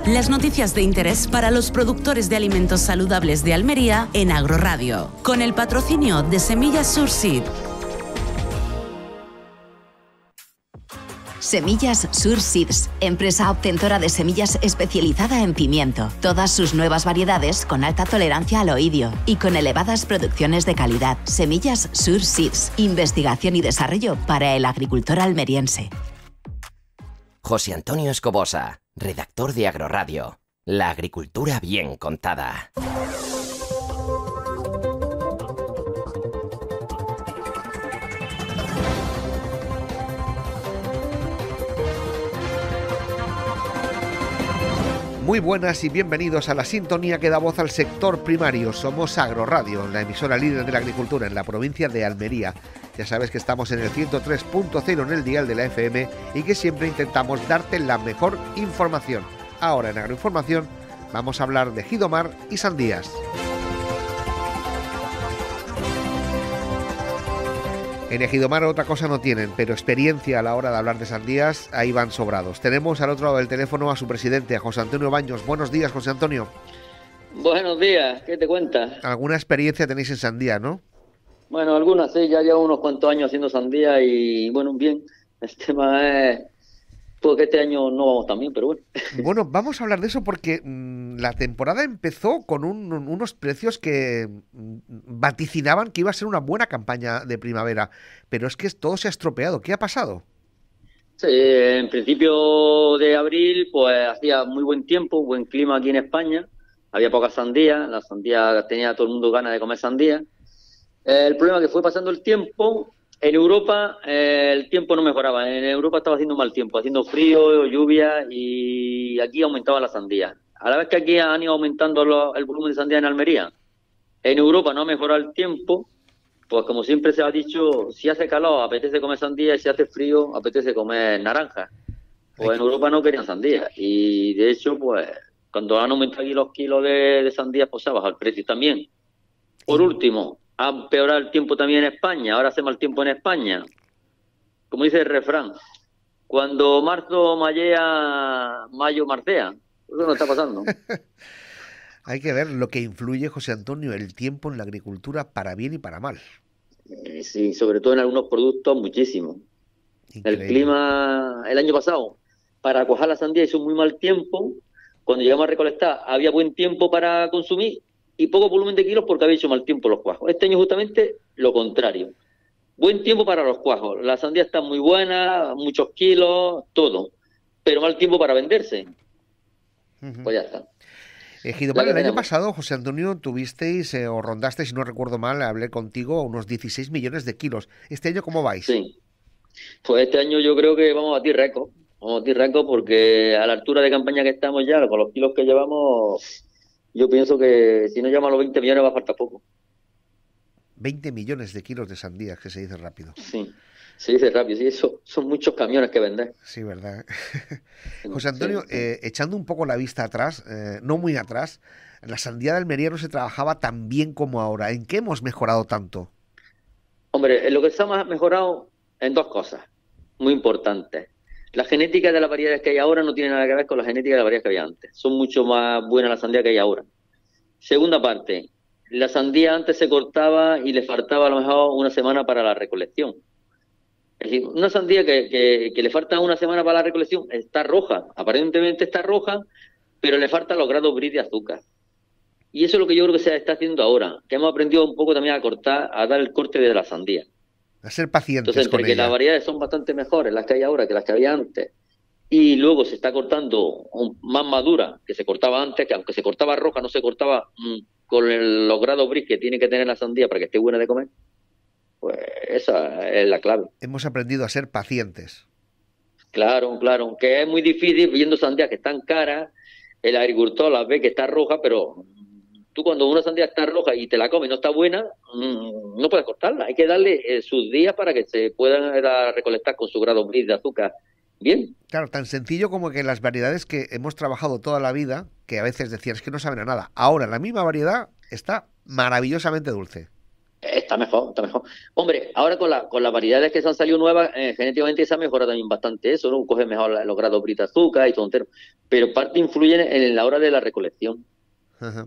Las noticias de interés para los productores de alimentos saludables de Almería en Agroradio, con el patrocinio de Semillas Surseed. Semillas Surseeds, empresa obtentora de semillas especializada en pimiento. Todas sus nuevas variedades con alta tolerancia al oidio y con elevadas producciones de calidad. Semillas Surseeds, investigación y desarrollo para el agricultor almeriense. José Antonio Escobosa, redactor de Agroradio. La agricultura bien contada. Muy buenas y bienvenidos a la sintonía que da voz al sector primario. Somos Agroradio, la emisora líder de la agricultura en la provincia de Almería. Ya sabes que estamos en el 103.0 en el dial de la FM y que siempre intentamos darte la mejor información. Ahora en Agroinformación vamos a hablar de Gidomar y sandías. En Ejidomar otra cosa no tienen, pero experiencia a la hora de hablar de sandías, ahí van sobrados. Tenemos al otro lado del teléfono a su presidente, a José Antonio Baños. Buenos días, José Antonio. Buenos días, ¿qué te cuentas? ¿Alguna experiencia tenéis en sandía, no? Bueno, algunas sí, ya llevo unos cuantos años haciendo sandía y bueno, bien. El tema es porque este año no vamos tan bien, pero bueno. Bueno, vamos a hablar de eso porque la temporada empezó con unos precios que vaticinaban que iba a ser una buena campaña de primavera, pero es que todo se ha estropeado. ¿Qué ha pasado? Sí, en principio de abril pues hacía muy buen tiempo, buen clima aquí en España, había pocas sandías, la sandía tenía todo el mundo ganas de comer sandía. El problema es que fue pasando el tiempo. En Europa el tiempo no mejoraba, en Europa estaba haciendo mal tiempo, haciendo frío, lluvia y aquí aumentaba la sandía. A la vez que aquí han ido aumentando el volumen de sandía en Almería, en Europa no ha mejorado el tiempo, pues como siempre se ha dicho, si hace calor apetece comer sandía y si hace frío apetece comer naranja. Pues en Europa no querían sandía y de hecho pues cuando han aumentado aquí los kilos de sandía pues se ha bajado el precio también. Por último, ha empeorado el tiempo también en España, ahora hace mal tiempo en España. Como dice el refrán, cuando marzo mallea, mayo marcea. Eso no está pasando. Hay que ver lo que influye, José Antonio, el tiempo en la agricultura para bien y para mal. Sí, sobre todo en algunos productos, muchísimo. Increíble. El clima, el año pasado, para cuajar la sandía hizo muy mal tiempo. Cuando llegamos a recolectar, había buen tiempo para consumir y poco volumen de kilos porque había hecho mal tiempo los cuajos. Este año justamente lo contrario. Buen tiempo para los cuajos. La sandía está muy buena, muchos kilos, todo. Pero mal tiempo para venderse. Pues ya está. Gidomar, el año pasado, José Antonio, tuvisteis o rondasteis, si no recuerdo mal, hablé contigo, unos 16 millones de kilos. ¿Este año cómo vais? Sí. Pues este año yo creo que vamos a batir récord. Vamos a batir récord porque a la altura de campaña que estamos ya, con los kilos que llevamos, yo pienso que si no llegamos a los 20 millones va a faltar poco. 20 millones de kilos de sandías, que se dice rápido. Sí, se dice rápido, sí, eso son muchos camiones que vender. Sí, ¿verdad? José Antonio, echando un poco la vista atrás, no muy atrás, la sandía de Almería no se trabajaba tan bien como ahora. ¿En qué hemos mejorado tanto? Hombre, en lo que se ha mejorado en dos cosas muy importantes. La genética de las variedades que hay ahora no tiene nada que ver con la genética de las variedades que había antes. Son mucho más buenas las sandías que hay ahora. Segunda parte, la sandía antes se cortaba y le faltaba a lo mejor una semana para la recolección. Es decir, una sandía que le falta una semana para la recolección está roja, aparentemente está roja, pero le faltan los grados bris de azúcar. Y eso es lo que yo creo que se está haciendo ahora, que hemos aprendido un poco también a cortar, a dar el corte de la sandía. A ser pacientes. Entonces, entre con que ella. las variedades son bastante mejores, las que hay ahora, que las que había antes, y luego se está cortando más madura, que se cortaba antes, que aunque se cortaba roja, no se cortaba con los grados bris que tiene que tener la sandía para que esté buena de comer, pues esa es la clave. Hemos aprendido a ser pacientes. Claro, claro, que es muy difícil viendo sandías que están caras, el agricultor las ve que está roja, pero tú cuando una sandía está roja y te la comes y no está buena, no puedes cortarla, hay que darle sus días para que se puedan recolectar con su grado bris de azúcar bien. Claro, tan sencillo como que las variedades que hemos trabajado toda la vida, que a veces decían es que no saben a nada, ahora la misma variedad está maravillosamente dulce. Está mejor, está mejor. Hombre, ahora con las variedades que se han salido nuevas, genéticamente se ha mejorado también bastante eso, ¿no? Coge mejor los grados brita azúcar y todo entero. Pero parte influye en la hora de la recolección. Ajá.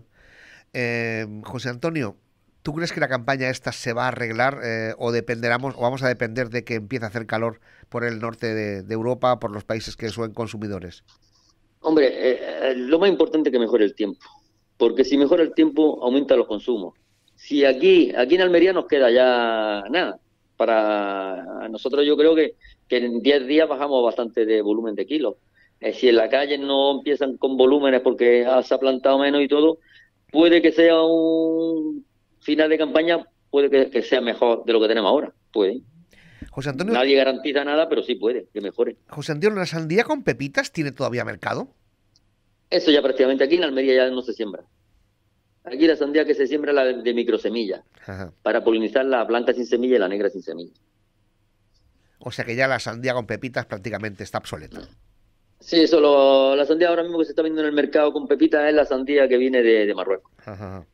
José Antonio, ¿tú crees que la campaña esta se va a arreglar o dependeremos o vamos a depender de que empiece a hacer calor por el norte de Europa, por los países que son consumidores? Hombre, lo más importante es que mejore el tiempo, porque si mejora el tiempo, aumenta los consumos. Si aquí en Almería nos queda ya nada, para nosotros yo creo que en 10 días bajamos bastante de volumen de kilos. Si en la calle no empiezan con volúmenes porque se ha plantado menos y todo, puede que sea un final de campaña, puede que sea mejor de lo que tenemos ahora, puede. José Antonio, nadie garantiza nada, pero sí puede que mejore. José Antonio, ¿la sandía con pepitas tiene todavía mercado? Eso ya prácticamente aquí en Almería ya no se siembra. Aquí la sandía que se siembra es la de microsemilla, para polinizar la blanca sin semilla y la negra sin semilla. O sea que ya la sandía con pepitas prácticamente está obsoleta. Sí, la sandía ahora mismo que se está viendo en el mercado con pepitas es la sandía que viene de Marruecos. Ajá.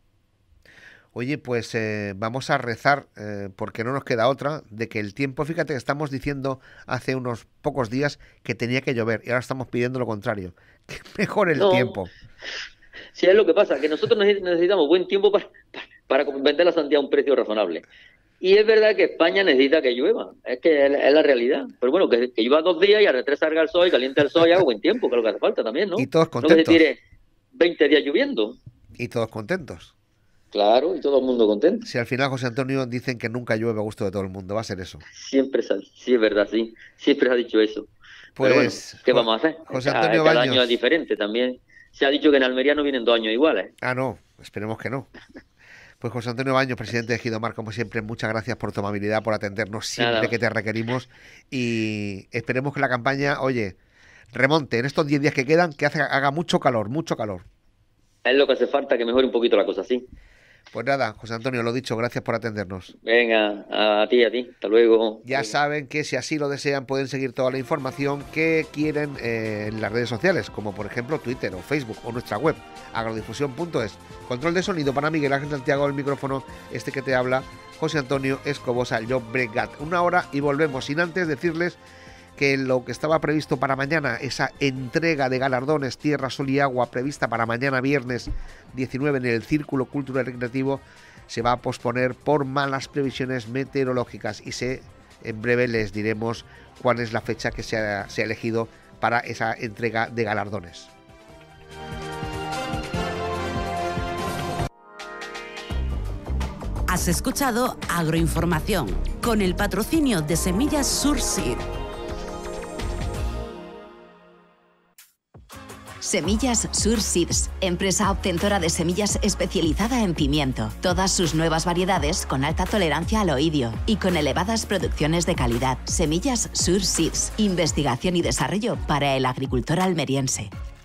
Oye, pues vamos a rezar, porque no nos queda otra, de que el tiempo, fíjate que estamos diciendo hace unos pocos días que tenía que llover y ahora estamos pidiendo lo contrario, que mejore el tiempo. Sí, es lo que pasa, que nosotros necesitamos buen tiempo para vender la sandía a un precio razonable. Y es verdad que España necesita que llueva, es que es la realidad. Pero bueno, que llueva 2 días y a retrés salga el sol y caliente el sol y haga buen tiempo, que es lo que hace falta también, ¿no? Y todos contentos. No que se tire 20 días lloviendo. Y todos contentos. Claro, y todo el mundo contento. Si al final, José Antonio, dicen que nunca llueve a gusto de todo el mundo, va a ser eso. Siempre sí, es verdad, sí. Siempre se ha dicho eso. Pues, pero bueno, ¿qué vamos a hacer? José Antonio cada Baños. año es diferente también. Se ha dicho que en Almería no vienen 2 años iguales. Ah, no, esperemos que no. Pues José Antonio Baños, presidente de Gidomar, como siempre, muchas gracias por tu amabilidad, por atendernos siempre que te requerimos y esperemos que la campaña, oye, remonte en estos 10 días que quedan, que haga mucho calor, mucho calor. Es lo que hace falta, que mejore un poquito la cosa, sí. Pues nada, José Antonio, lo dicho, gracias por atendernos. Venga, a ti, hasta luego. Ya saben que si así lo desean pueden seguir toda la información que quieren en las redes sociales, como por ejemplo Twitter o Facebook o nuestra web, agrodifusión.es. Control de sonido para Miguel Ángel Santiago, el micrófono este que te habla, José Antonio Escobosa Llobregat. 1 hora y volvemos, sin antes decirles que lo que estaba previsto para mañana, esa entrega de galardones Tierra, Sol y Agua prevista para mañana viernes 19 en el Círculo Cultural Recreativo, se va a posponer por malas previsiones meteorológicas y en breve les diremos cuál es la fecha que se ha elegido para esa entrega de galardones. Has escuchado Agroinformación con el patrocinio de Semillas Surseed. Semillas Surseeds, empresa obtentora de semillas especializada en pimiento. Todas sus nuevas variedades con alta tolerancia al oidio y con elevadas producciones de calidad. Semillas Surseeds, investigación y desarrollo para el agricultor almeriense.